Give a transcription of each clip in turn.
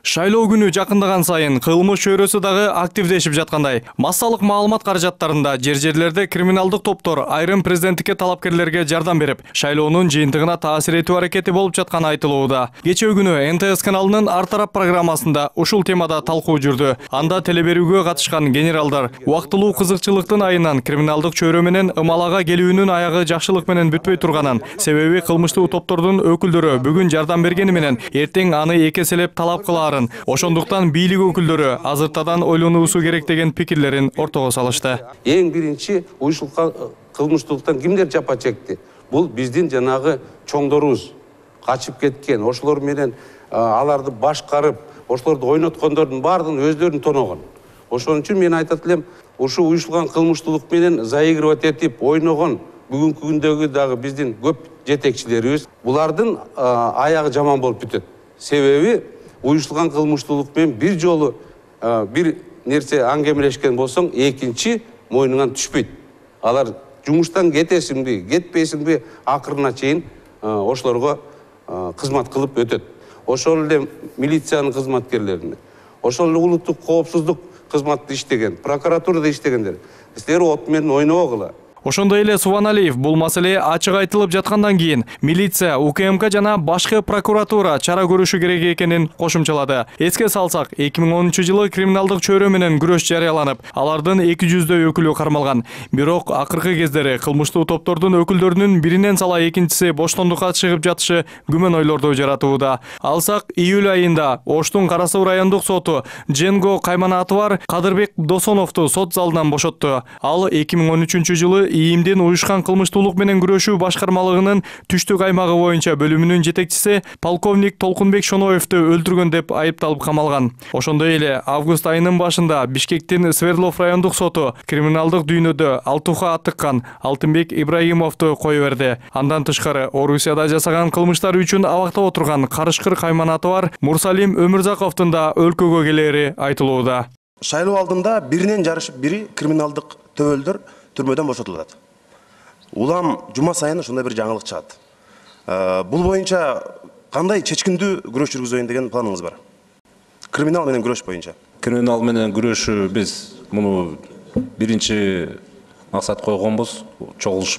Шайлоо күнү жакындаган сайын кылмыш чөйрөсү дагы активдешип жаткандай. Массалык маалымат каражаттарында жер-жерлерде криминалдык топтор айрым президенттикке талапкерлерге жардам берип, шайлоонун жыйынтыгына таасир этүү аракети болуп жатканы айтылууда. Кечээ күнү НТС каналынын Ар тарап программасында ушул темада талкуу жүрдү. Анда телеберүүгө катышкан генералдар убактылуу кызыкчылыктын айынан криминалдык чөйрө менен ымалага келүүнүн аягы жакшылык менен бүтпөй турганын, себеби кылмыштуу топтордун өкүлдөрү бүгүн жардам бергени менен эртең аны эки эселеп талап кылаарын, ошондуктан бийлик өкүлдөрү азыртадан ойлонуусу керек деген пикирлерин ортого салышты. Эң биринчи уюшулган кылмыштуулуктан кимдер жапа чекти? Бул биздин жанагы чоңдорубуз, качып кеткен, ошолор менен аларды башкарып, ошолорду ойноткондордун баардыгын өздөрүн тоногон. Ошон үчүн мен айтат элем, ушу уюшулган кылмыштуулук менен заигрывать этип ойногон бүгүнкү күндөгү дагы биздин көп жетекчилерибиз, булардын аягы жаман болуп бүтөт. Себеби уюшулган кылмыштуулук менен бир жолу бир нерсе аңгемелешкен болсоң, экинчи мойнуңан түшпөйт. Алар жумуштан кетесиңби, кетпейсиңби, акырына чейин ошолорго кызмат кылып өтөт. Ошол эле милициянын кызматкерлерине, ошол эле улуттук коопсуздук кызматты иштеген, прокуратурада иштегендер, силер от менен ойнобогула. Ошондой эле Субаналиев бул маселе ачык айтылып жаткандан кийин милиция, УКМК жана башкы прокуратура чара көрүшү керек экенин кошумчалады. Эске салсак, 2010-жылы криминалдык чөйрө менен күрөш жарыяланып, алардын 200дөй өкүлү кармалган. Бирок акыркы кездери кылмыштуу топтордун өкүлдөрүнүн биринен сала экинчиси боштондукка чыгып жатышы күмөн ойлорду жаратууда. Алсак, июль айында Оштун Кара Суу райондук соту Женго Кайманатовар Кадырбек Досоновду сот залынан бошотту. Ал 2013-жылы ИИМдин уюшкан кылмыштуулук менен күрөшүү башкармалыгынын түштүк аймагы боюнча бөлүмүнүн жетекчиси полковник Толкунбек Шоноевду өлтүргөн деп айыпталып камалган. Ошондой эле август айынын башында Бишкектин Свердлов райондук соту криминалдык дүйнөдө алтуха аттыккан Алтынбек Ибрагимовду кое берди. Андан тышкары Орусияда жасаган кылмыштары үчүн абакта отурган Карышкыр Кайманатовар Мурсалим Өмүрзаковдун да өлкөгө келери айтылууда. Шайлоо алдында биринен жарышып бири криминалдык төбөлдөр түрмөдөн бошотулат. Улам жума сайын ушундай бир жаңылык чыгат. Бул боюнча кандай чечкиндүү күрөш жүргүзөйүн деген планыңыз бар? Криминал менен күрөш боюнча. Криминал менен күрөшү биз муну биринчи максат койгонбуз, чогулушуп.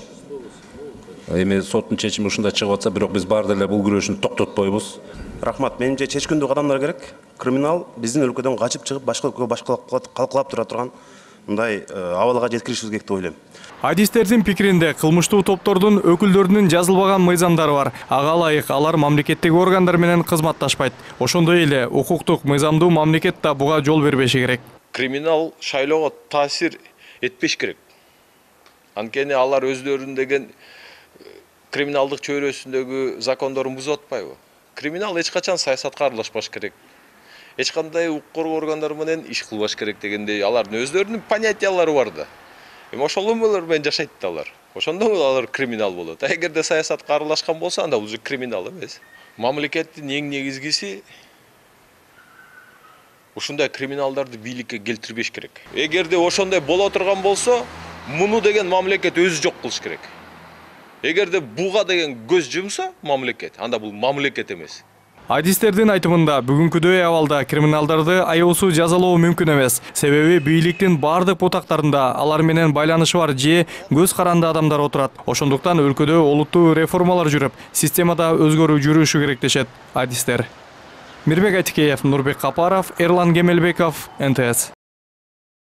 Эми соттун чечими ушундай чыгып атса, бирок биз баары деле бул күрөшүн токтотпойбуз. Рахмат, менимче чечкиндүү кадамдар керек. Криминал биздин өлкөдөн качып чыгып башка өлкөгө калкалап тура турган мындай абалга жеткиришибиз керек деп ойлойм. Адистердин пикиринде кылмыштуу топтордун өкүлдөрүнүн жазылбаган мыйзамдары бар. Ага ылайык алар мамлекеттик органдар менен кызматташпайт. Ошондой эле укуктук мыйзамдуу мамлекет да буга жол бербеши керек. Криминал шайлоого таасир этпеш керек. Анткени алар өздөрүнүн деген криминалдык чөйрөсүндөгү закондорун бузуп атпайбы? Криминал эч качан саясатка аралашпаш керек. Эч кандай укук коргоо органдары менен иш кылбаш керек дегендей алардын өздөрүнүн понятиялары бар да. Эми ошол менен жашайт да алар. Ошондо алар криминал болот. А эгерде саясатка аралашкан болсо, анда бул криминал эмес. Мамлекеттин эң негизгиси ушундай криминалдарды бийликке келтирбеш керек. Эгерде ошондой боло турган болсо, муну деген мамлекет өзү жок кылыш керек. Эгерде буга деген көз жумса мамлекет, анда бул мамлекет эмес. Адистердин айтымында бүгүнкүдөй абалда криминалдарды аябысуу жазалоо мүмкүн эмес. Себеби бийликтин бардык бутактарында алар менен байланышы бар же көз каранды адамдар отурат. Ошондуктан өлкөдө олуттуу реформалар жүрүп, системада өзгөрүү жүрүшү керек дешет адистер. Мирбек Айтикеев, Нурбек Капаров, Эрлан Гемелбеков, НТС.